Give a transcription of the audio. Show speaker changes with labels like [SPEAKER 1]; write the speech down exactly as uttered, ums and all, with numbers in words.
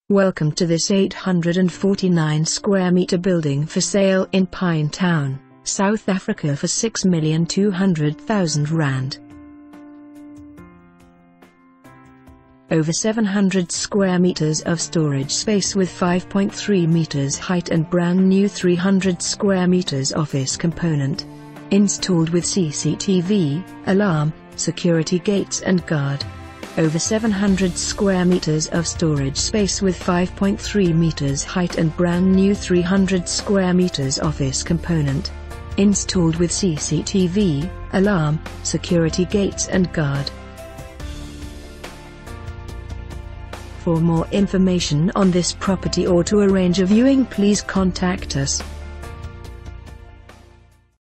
[SPEAKER 1] Welcome to this eight hundred forty-nine square meter building for sale in Pinetown, South Africa for six million two hundred thousand rand. Over seven hundred square meters of storage space with five point three meters height and brand new three hundred square meters office component. Installed with C C T V, alarm, security gates and guard. Over seven hundred square meters of storage space with five point three meters height and brand new three hundred square meters office component. Installed with C C T V, alarm, security gates and guard. For more information on this property or to arrange a viewing, please contact us.